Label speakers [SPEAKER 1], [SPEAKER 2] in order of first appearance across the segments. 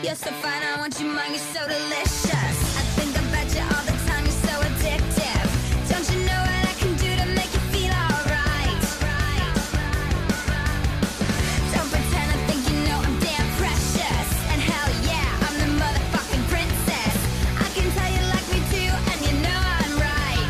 [SPEAKER 1] You're so fine, I want you mine, you're so delicious. I think about you all the time, you're so addictive. Don't you know what I can do to make you feel alright? Don't pretend I think you know I'm damn precious. And hell yeah, I'm the motherfucking princess. I can tell you like me too, and you know I'm right.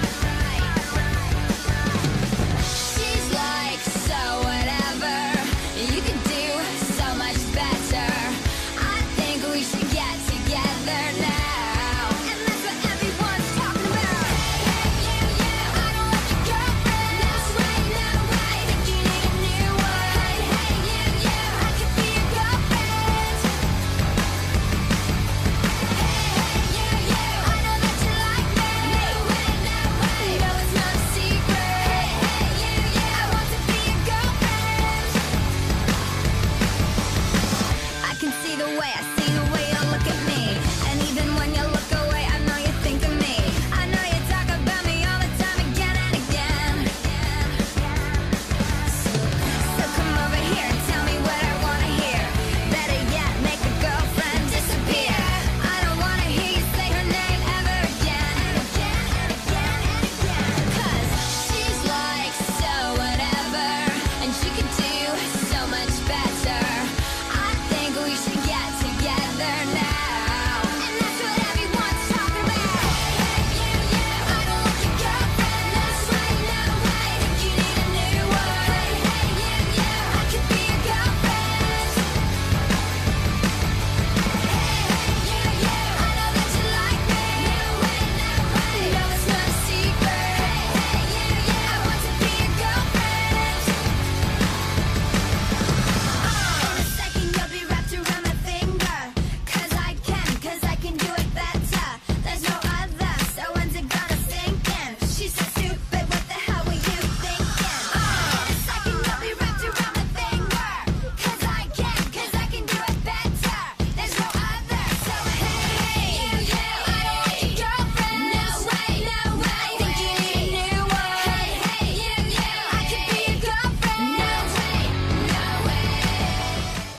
[SPEAKER 1] She's like, so whatever, you could do so much better. I think we should get together now. And that's what everyone's talking about. Hey, hey, I don't like your girlfriend. That's right, not right. Think you need a new one. Hey, I could be your girlfriend. Hey, I know that you like me. No way. No, it's not a secret. Hey, I want to be your girlfriend. I can see the way you look at me. And even when you're